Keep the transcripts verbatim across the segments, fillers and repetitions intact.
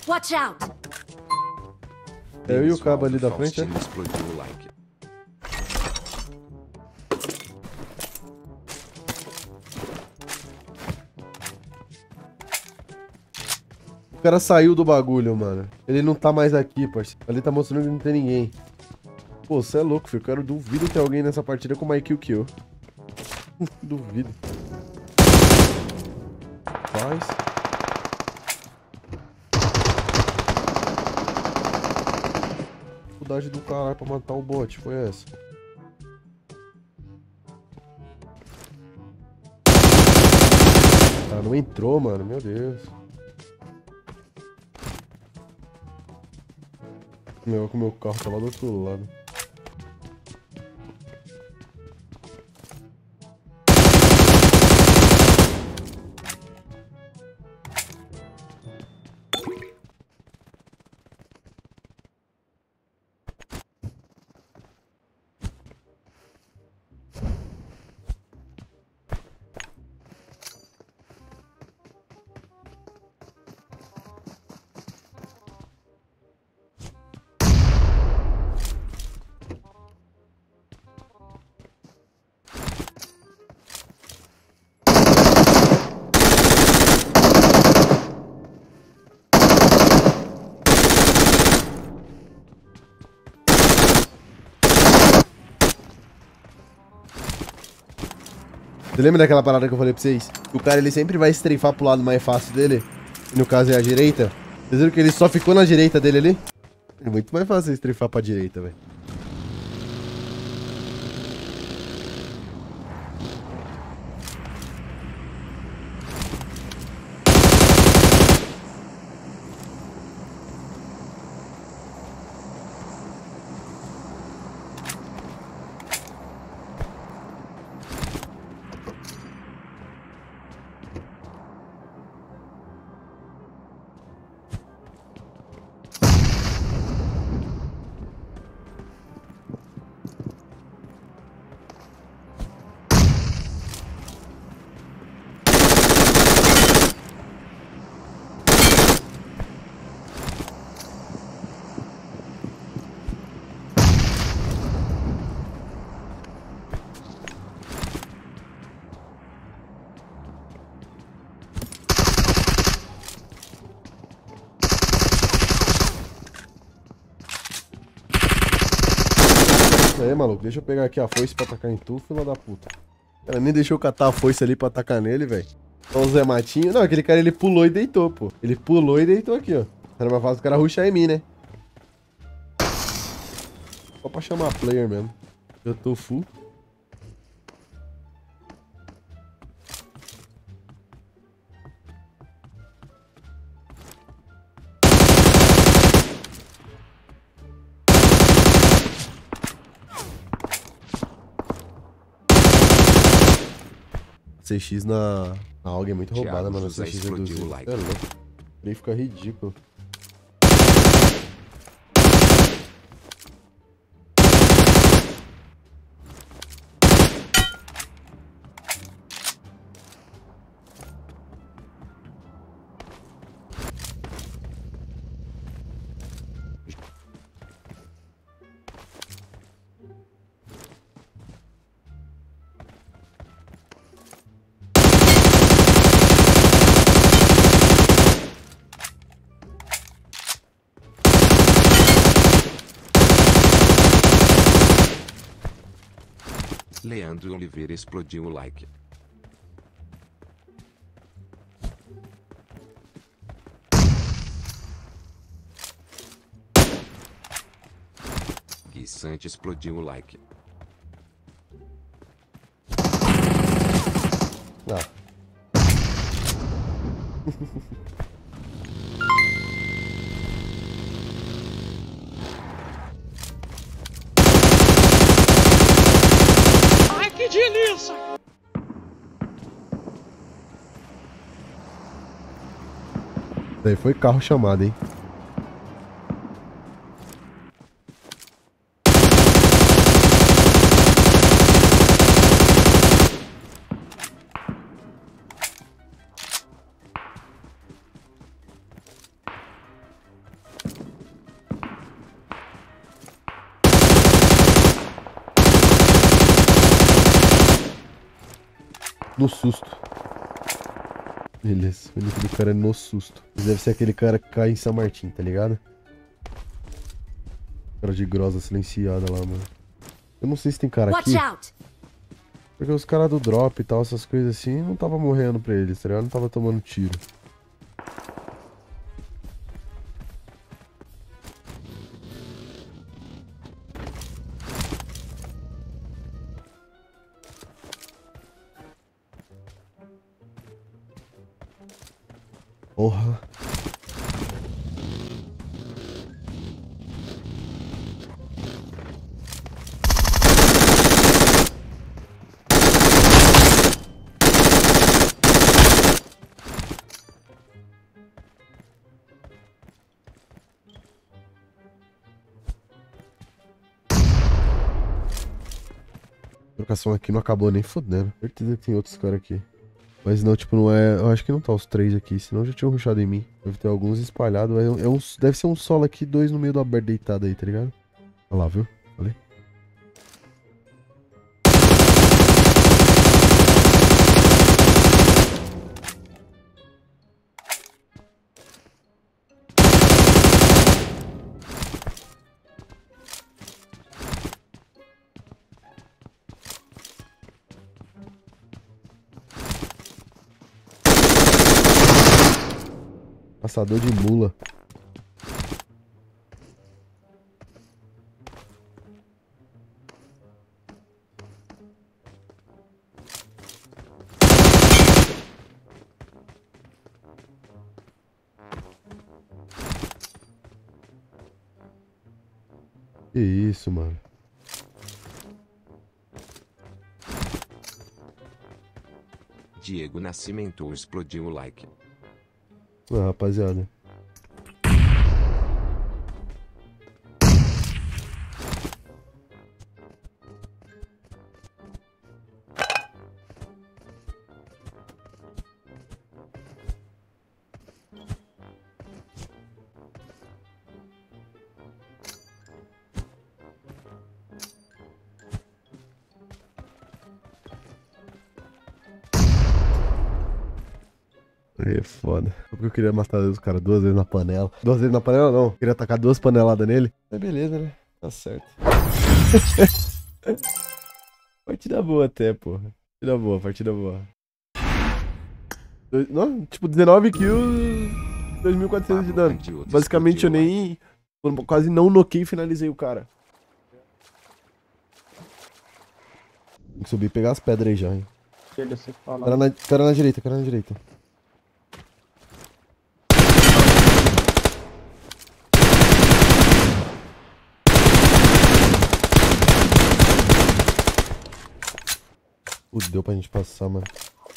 Watch out! É eu e o cabo ali da frente, né? Explodiu o like. O cara saiu do bagulho, mano. Ele não tá mais aqui, parceiro. Ali tá mostrando que não tem ninguém. Pô, você é louco, filho. Eu quero duvido ter alguém nessa partida com mais kill que eu. Duvido. Faz. Dificuldade do caralho pra matar o bot, foi essa? Ah, não entrou, mano. Meu Deus. Meu, que o meu carro tá lá do outro lado. Você lembra daquela parada que eu falei pra vocês? O cara, ele sempre vai strafar pro lado mais fácil dele. E no caso é a direita. Vocês viram que ele só ficou na direita dele ali? É muito mais fácil strafar pra direita, velho. Aí, maluco, deixa eu pegar aqui a foice pra atacar em tu, filha da puta. Ela nem deixou eu catar a foice ali pra atacar nele, velho. Só o Zé Matinho. Não, aquele cara, ele pulou e deitou, pô. Ele pulou e deitou aqui, ó. Era mais fácil o cara rushar em mim, né? Só pra chamar player mesmo. Eu tô full. C X na, na A U G é muito roubada, mano. C X reduzido. É louco. Aí fica ridículo. Leandro Oliveira explodiu o like. Gui Sante explodiu o like. Ah. Que delícia! Daí foi carro chamado, hein? No susto. Beleza, o nick do cara é no susto. Deve ser aquele cara que cai em São Martin, tá ligado? Cara de grossa silenciada lá, mano. Eu não sei se tem cara aqui. Porque os caras do drop e tal, essas coisas assim, não tava morrendo pra eles, tá ligado? Não tava tomando tiro. Porra. A trocação aqui não acabou nem fodendo. Certeza que tem outros caras aqui. Mas não, tipo, não é... Eu acho que não tá os três aqui, senão já tinham rushado em mim. Deve ter alguns espalhados. É, é um... Deve ser um solo aqui, dois no meio do aberto deitado aí, tá ligado? Olha lá, viu? Falei. Passador de mula. Que isso, mano. Diego Nascimento explodiu o like. Ah, rapaziada. Aí é foda. Só porque eu queria matar os caras duas vezes na panela. Duas vezes na panela não. Eu queria atacar duas paneladas nele. Mas beleza, né? Tá certo. Partida boa até, porra. Partida boa, partida boa. Dois, não, tipo, dezenove kills, dois mil e quatrocentos de dano. Basicamente eu nem... Quase não noquei e finalizei o cara. Tem que subir e pegar as pedras aí já, hein. Cara na, cara na direita, cara na direita. Putz, deu pra gente passar, mano.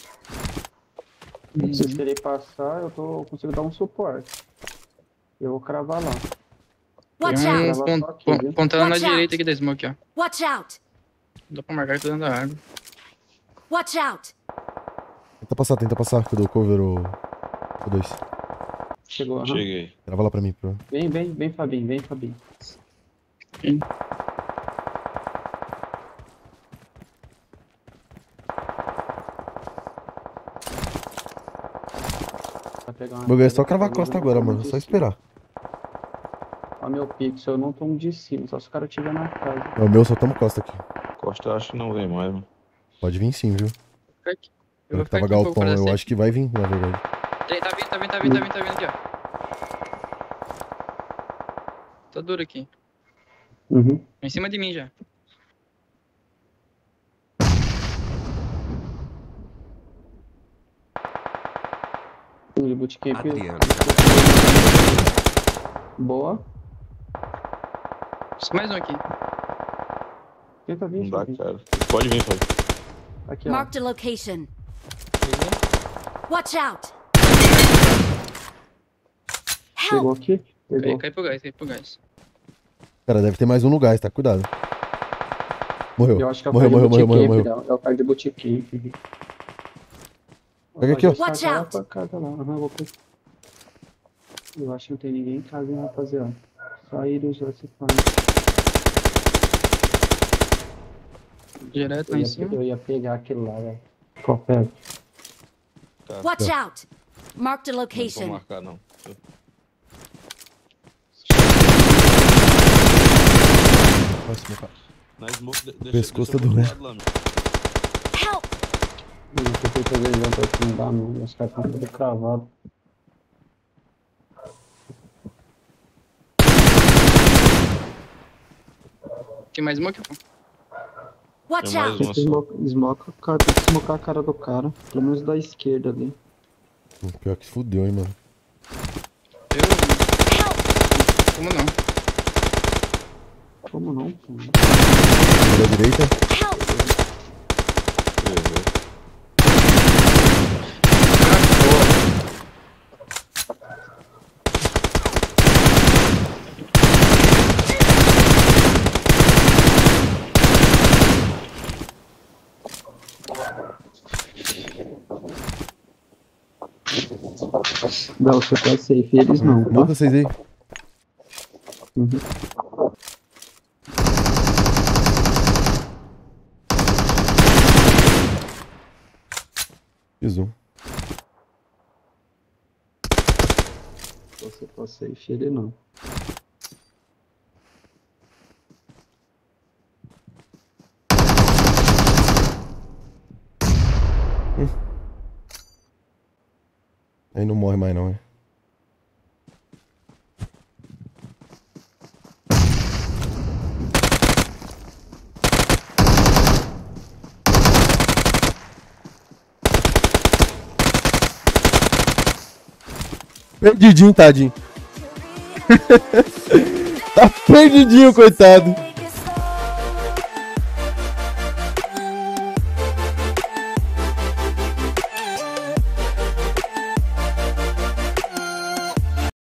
Se vocês querem passar, eu tô, consigo dar um suporte. Eu vou cravar lá. Watch Tem um out. pon- Pon- pon- pon- Pontando na Watch direita aqui da smoke, ó. Watch out! Dá pra marcar que tá dentro da água. Watch out! Tenta passar, tenta passar, que eu dou cover o... o dois. Chegou, aham. Cheguei. Grava lá pra mim, pro... Vem, vem, vem, Fabinho, vem, Fabinho. Sim. O bagulho é só cravar a costa agora, mano. É só esperar. Ó, meu pixel, eu não tomo de cima, só se o cara tiver na casa. É o meu, só tamo costa aqui. Costa acho que não vem mais, mano. Pode vir sim, viu? Eu Eu vou que tava ficar aqui um pouco galpão, pra eu descer. acho que vai vir, na verdade. Tem, tá vindo, tá vindo, tá vindo, tá vindo, tá vindo aqui, ó. Tá duro aqui. Uhum. Em cima de mim já. De bootcamp. Adriano. Boa. Mais um aqui. Tenta vir, Não dá, Fabinho. cara. Pode vir, Fábio. Aqui, ó. Marked a location. Watch out. Pegou Help. aqui? Cai, Pegou. cai pro gás, cai pro gás. Cara, deve ter mais um no gás, tá? Cuidado. Morreu. Eu acho que é o Morreu, cara morreu, de morreu, morreu, bootcamp, morreu. não. É o cara de bootcamp. Pega aqui, ó. Watch out. Pra casa lá. Aham, vou pegar. Eu acho que não tem ninguém em casa, hein, rapaziada. Só ir usar esse pano. Direto Eu lá em ia, cima. eu ia pegar aquele lá, velho. Qual perto? Tá. Watch out! Marked a Não vou location. marcar, não. Nossa, meu cara. Na smoke, de- deixa, Pescoço deixa tá eu doendo. lado lá, meu. Help! Eu não sei fazer jump aqui, não dá não. Os caras estão tudo cravados. Tem mais uma aqui, pô. Watch Tem mais out! uma Tem que só. smoke, smoke, o cara, tem que smocar a cara do cara. Pelo menos da esquerda ali. Pior que fudeu, hein, mano. Eu. Help! Como não? Como não, pô? Da direita. Help! Errou. Não, você tá safe, eles não, tá? Monta vocês aí. Uhum. Fiz um. Você tá safe, ele não. Aí não morre mais não, hein. Perdidinho, tadinho. Tá perdidinho, coitado.